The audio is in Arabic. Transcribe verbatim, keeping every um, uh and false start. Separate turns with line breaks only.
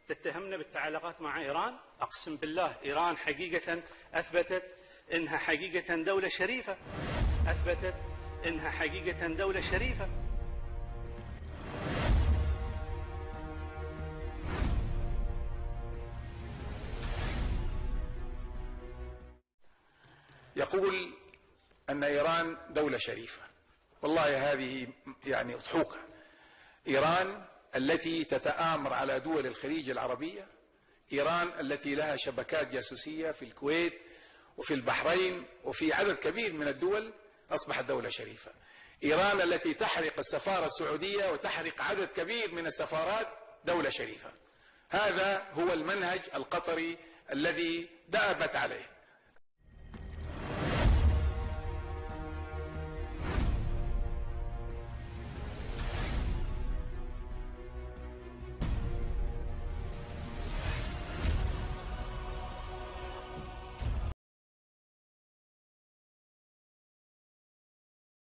تتهمنا بالتعلقات مع إيران. أقسم بالله إيران حقيقة أثبتت إنها حقيقة دولة شريفة، أثبتت إنها حقيقة دولة شريفة.
يقول أن إيران دولة شريفة. والله هذه يعني أضحوكة. إيران التي تتآمر على دول الخليج العربية، إيران التي لها شبكات جاسوسية في الكويت وفي البحرين وفي عدد كبير من الدول، أصبحت دولة شريفة. إيران التي تحرق السفارة السعودية وتحرق عدد كبير من السفارات، دولة شريفة. هذا هو المنهج القطري الذي دأبت عليه.